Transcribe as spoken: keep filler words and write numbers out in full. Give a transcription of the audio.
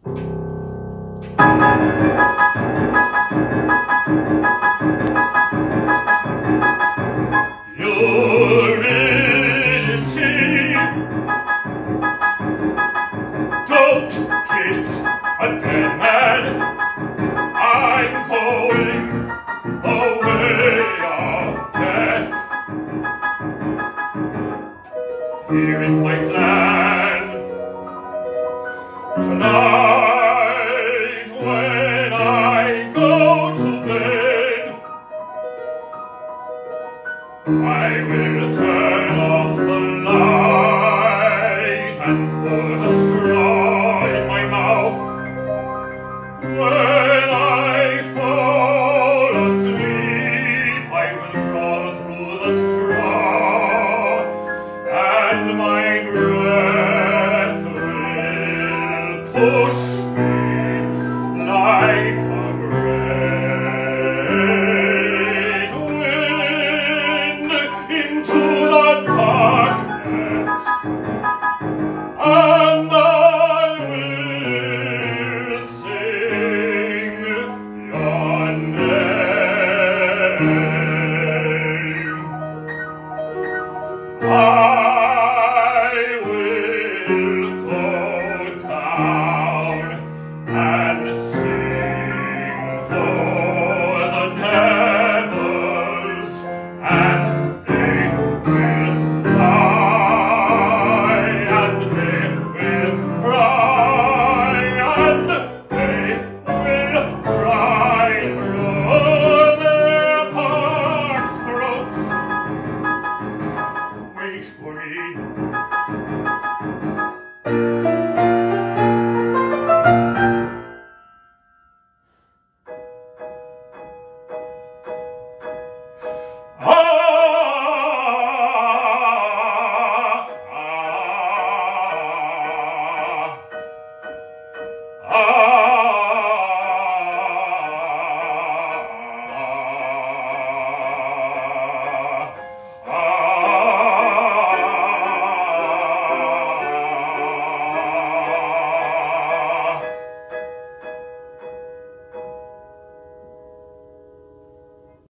You really see? Don't kiss a dead man. I'm going the way of death. Here is my plan. Tonight when I go to bed, I will turn off the light and put a straw in my mouth. When I fall asleep, I will crawl through the straw, and my breath will push me like a great wind into the darkness, and I will sing your name. I will go down and sing for the devils, and they will cry, and they will cry, and they will cry through their parched throats. Wait for me.